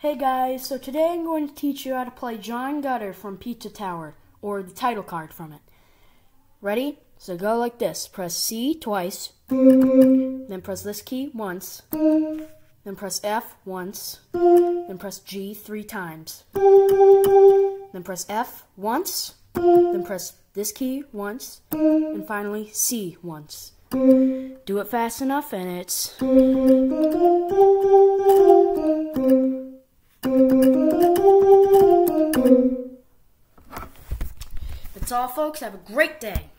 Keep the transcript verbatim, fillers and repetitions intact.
Hey guys, so today I'm going to teach you how to play John Gutter from Pizza Tower, or the title card from it. Ready? So go like this. Press C twice, then press this key once, then press F once, then press G three times, then press F once, then press this key once, and finally C once. Do it fast enough and it's... That's all, folks. Have a great day.